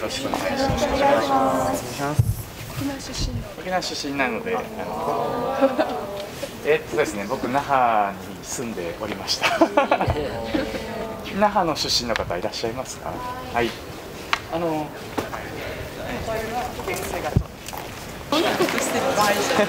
ろしくお願いします。沖縄出身なので、ですね、僕那覇に住んでおりました。那覇の出身の方いらっしゃいますか？はい。そんなことしてる場合じゃない。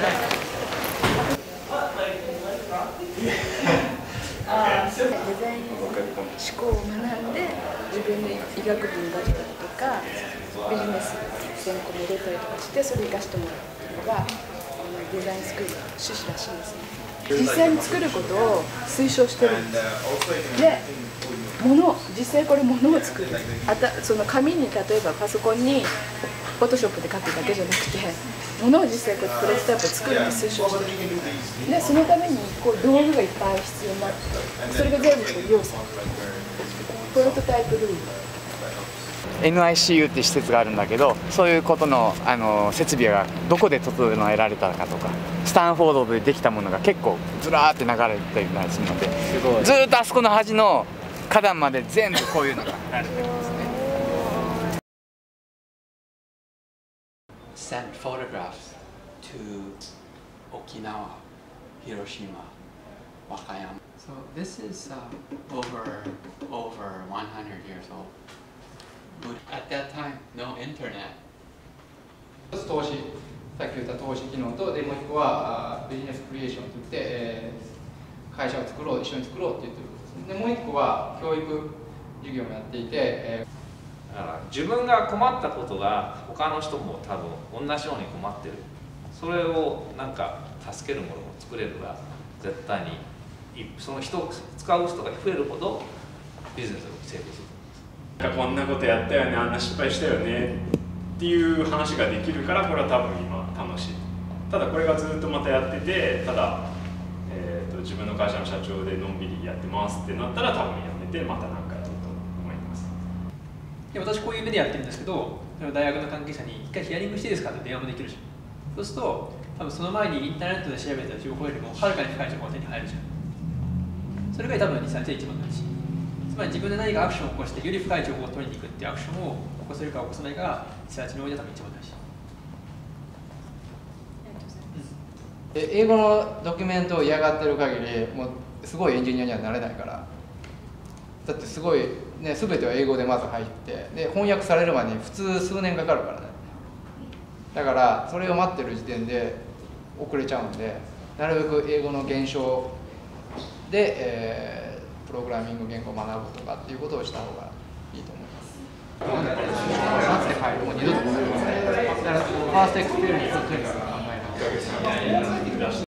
デザイン思考を学んで自分で医学部に出したりとかビジネス専攻に入れたりとかしてそれを生かしてもらうっていうのがデザインスクールの趣旨らしいんですね。実際に作ることを推奨してるんです。で実際これ物を作るその紙に例えばパソコンにフォトショップで書くだけじゃなくて物を実際こうプロトタイプを作るって推奨してる。でそのためにこう道具がいっぱい必要になってそれが全部こう利用されてるプロトタイプルーム。 NICU っていう施設があるんだけど、そういうことの、設備がどこで整えられたかとか、スタンフォードでできたものが結構ずらーって流れてたりするので、ずーっとあそこの端の花壇まで全部こういうのが流れてるんですね。 Sent photographs to Okinawa, Hiroshima, Wakayama. So this is over 100 years old. But at that time, no internet. 投資、さっき言った投資機能と、でもう一個はビジネスクリエーションといって、会社を作ろう、一緒に作ろうって言ってることですね。でもう一個は教育授業もやっていて、 自分が困ったことが他の人も多分同じように困ってる。それをなんか助けるものを作れれば絶対にその人を使う人が増えるほどビジネスが成功する。 こんなことやったよね、あんな失敗したよねっていう話ができるからこれは多分今楽しい。ただこれがずっとまたやってて、ただ、自分の会社の社長でのんびりやってますってなったら多分やめてまた何かやろうと思います。 で私こういう目でやってるんですけど、大学の関係者に一回ヒアリングしていいですかって電話もできるじゃん。そうすると多分その前にインターネットで調べた情報よりもはるかに深い情報が手に入るじゃん。それが多分リサーチで一番大事。つまり自分で何かアクションを起こしてより深い情報を取りに行くっていうアクションを起こせるか起こさないかがリサーチにおいて多分一番大事。 英語のドキュメントを嫌がってる限りもうすごいエンジニアにはなれないから。だってすごいね、全ては英語でまず入ってで翻訳されるまでに普通数年かかるからね。だからそれを待ってる時点で遅れちゃうんで、なるべく英語の現象で、プログラミング言語を学ぶとかっていうことをした方がいいと思います。マジで入るもう二度と来ないですね。だからファーストエクスペリエンスをとにかく考えない。